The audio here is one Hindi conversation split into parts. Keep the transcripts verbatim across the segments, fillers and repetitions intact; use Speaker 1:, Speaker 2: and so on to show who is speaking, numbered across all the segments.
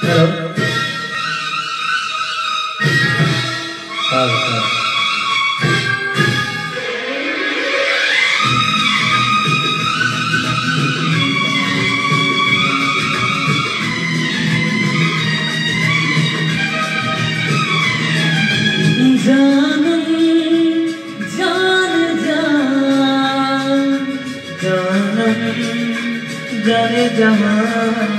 Speaker 1: जानम जान जान जानम जाने जहां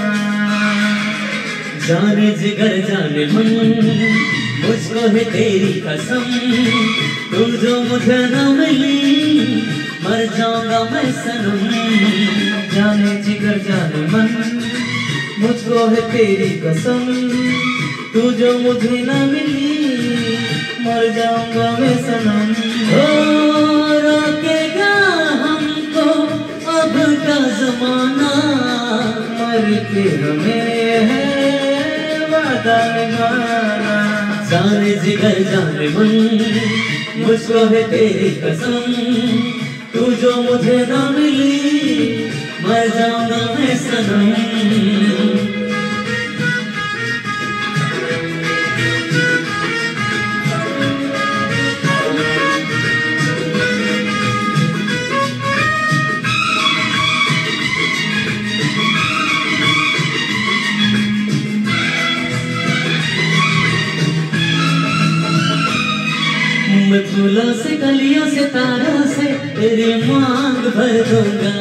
Speaker 1: जाने जिगर जाने मन मुझको है तेरी कसम तू जो मुझे न मिली मर जाऊंगा मैं सनम।
Speaker 2: जाने जिगर जाने मन मुझको है तेरी कसम तू जो मुझे न मिली मर जाऊंगा मैं सनम।
Speaker 1: ओ रोकेगा हमको अब का जमाना
Speaker 2: मर के हमें है वादा निभाना।
Speaker 1: जाने जिगर जाने मन मुझको है तेरी कसम तू जो मुझे न मिली मर जाऊंगा मैं सनम। मैं फूलों से कलियों से तारों से तेरी मांग भर दूंगा।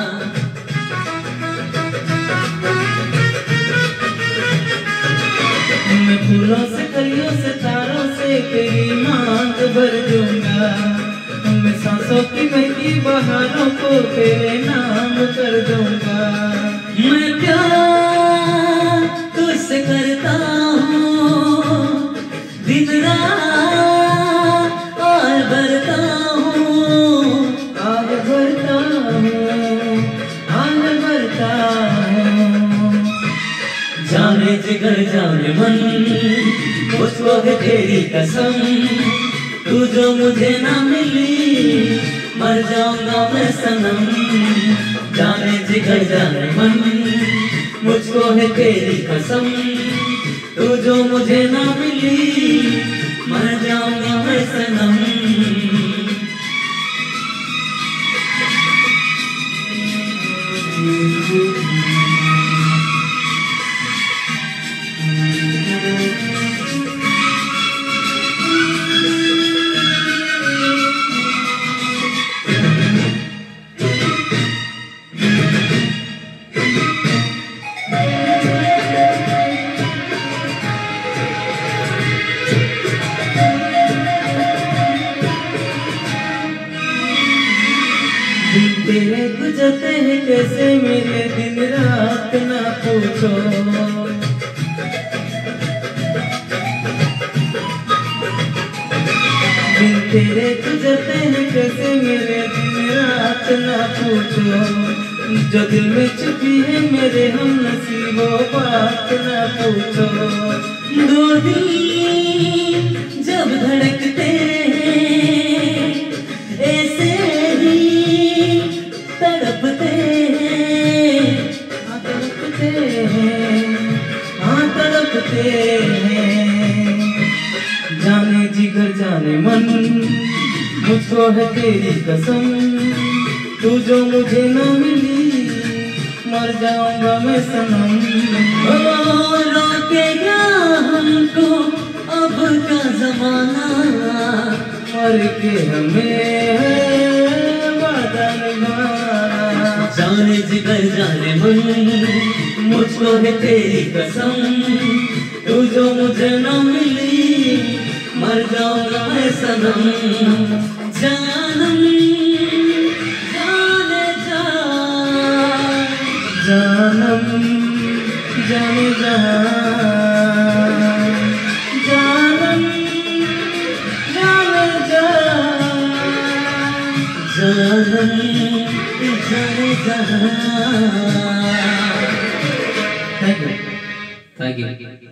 Speaker 2: मैं फूलों से कलियों से तारों से तेरी मांग भर दूंगा। मैं सांसों की महकी बहारों को तेरे नाम कर दूंगा।
Speaker 1: मैं प्यार तुझसे करता हूँ दिन रात भरता हूँ
Speaker 2: आग भरता हूँ आग भरता हूँ।
Speaker 1: जाने जिगर जाने मन मुझको है तेरी कसम तू जो मुझे ना मिली मर जाऊंगा मैं सनम। जाने जिगर जाने मन मुझको है तेरी कसम तू जो मुझे ना मिली मर जाऊंगा मैं सनम।
Speaker 2: तेरे गुजरते हैं कैसे मेरे दिन रात ना पूछो। दिन तेरे गुजरते हैं कैसे मेरे दिन रात ना पूछो। जो दिल में छुपी है मेरे हम नसीबों बात ना पूछो।
Speaker 1: दो दिल जब धड़कते हैं ऐसे ही तड़पते हैं।
Speaker 2: हाँ तड़पते हैं हाँ तड़पते हैं। जाने जिगर जाने मन मुझको है तेरी कसम तू जो मुझे न मिली मर जाऊंगा मैं सनम।
Speaker 1: ओ रोकेगा हमको अब का जमाना
Speaker 2: मर के हमें है वादा निभाना।
Speaker 1: जाने जिगर जाने मन मुझको है तेरी कसम तू जो मुझे न मिली मर जाऊंगा मैं सनम। जानम जाने जा
Speaker 2: जानम जाने जहां जानम जाने जहां
Speaker 1: जानम जाने जहां।
Speaker 2: Thank you
Speaker 1: thank you.